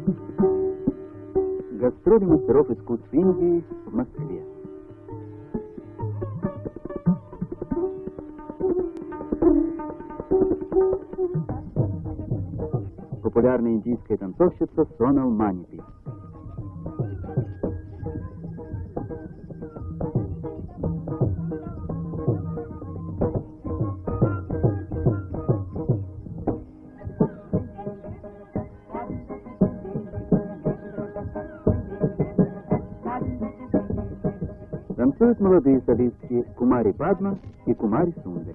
Гастроли мастеров искусств Индии в Москве. Популярная индийская танцовщица Сона Манти. Танцуют молодые солистки Кумари Бадма и Кумари Сундари.